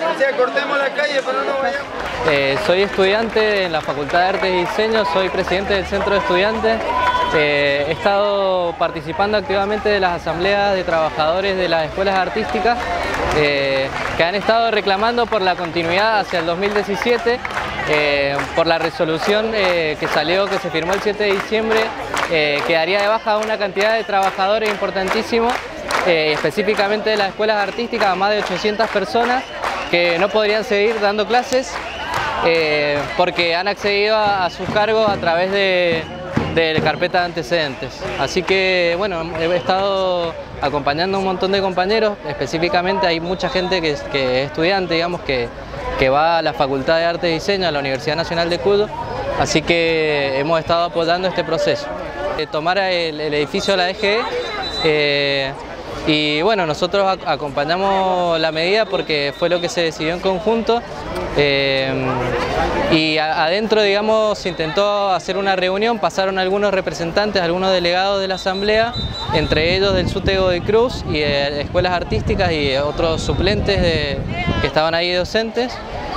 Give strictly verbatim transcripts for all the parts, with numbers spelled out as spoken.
García, cortemos la calle, pero no vayamos. Eh, soy estudiante en la Facultad de Artes y Diseño, soy presidente del Centro de Estudiantes. Eh, he estado participando activamente de las asambleas de trabajadores de las escuelas artísticas eh, que han estado reclamando por la continuidad hacia el dos mil diecisiete, eh, por la resolución eh, que salió, que se firmó el siete de diciembre, eh, que daría de baja a una cantidad de trabajadores importantísimos, eh, específicamente de las escuelas artísticas, a más de ochocientas personas que no podrían seguir dando clases eh, porque han accedido a, a sus cargos a través de de carpeta de antecedentes. Así que bueno, he estado acompañando a un montón de compañeros, específicamente hay mucha gente que, que es estudiante, digamos, que, que va a la Facultad de Arte y Diseño, a la Universidad Nacional de Cuyo, así que hemos estado apoyando este proceso. Tomar el, el edificio de la D G E, eh, y bueno, nosotros acompañamos la medida porque fue lo que se decidió en conjunto. Eh, y a, adentro, digamos, se intentó hacer una reunión, pasaron algunos representantes, algunos delegados de la asamblea, entre ellos del SUTEGO de Cruz y de escuelas artísticas y otros suplentes de, que estaban ahí docentes.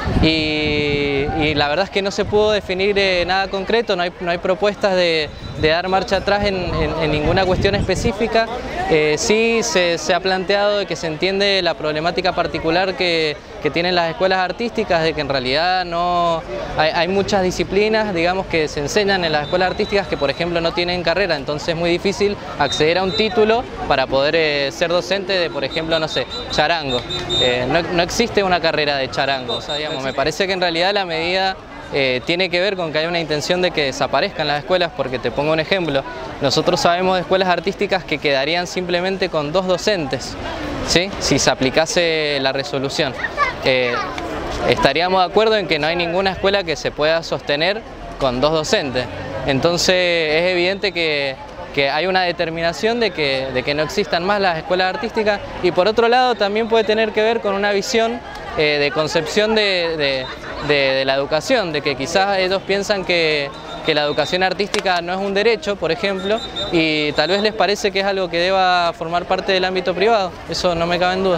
Y, y la verdad es que no se pudo definir eh, nada concreto, no hay, no hay propuestas de, de dar marcha atrás en, en, en ninguna cuestión específica. Eh, sí se, se ha planteado de que se entiende la problemática particular que, que tienen las escuelas artísticas, de que en realidad no hay, hay muchas disciplinas, digamos, que se enseñan en las escuelas artísticas que por ejemplo no tienen carrera, entonces es muy difícil acceder a un título para poder eh, ser docente de, por ejemplo, no sé, charango. Eh, no, no existe una carrera de charango, o sea, digamos, me parece que en realidad la medida eh, tiene que ver con que hay una intención de que desaparezcan las escuelas, porque te pongo un ejemplo, nosotros sabemos de escuelas artísticas que quedarían simplemente con dos docentes, ¿sí? Si se aplicase la resolución. Eh, estaríamos de acuerdo en que no hay ninguna escuela que se pueda sostener con dos docentes, entonces es evidente que que hay una determinación de que, de que no existan más las escuelas artísticas, y por otro lado también puede tener que ver con una visión eh, de concepción de, de, de, de la educación, de que quizás ellos piensan que, que la educación artística no es un derecho, por ejemplo, y tal vez les parece que es algo que deba formar parte del ámbito privado, eso no me cabe en duda.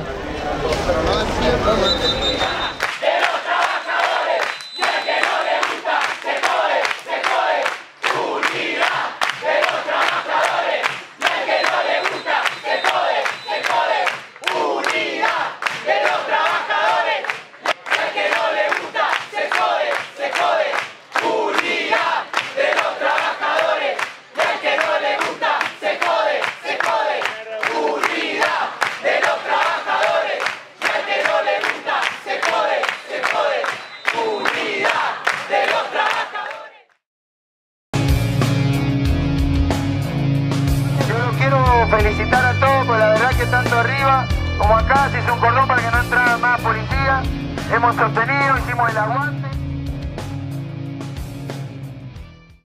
Felicitar a todos, porque la verdad que tanto arriba como acá se hizo un cordón para que no entrara más policía. Hemos sostenido, hicimos el aguante.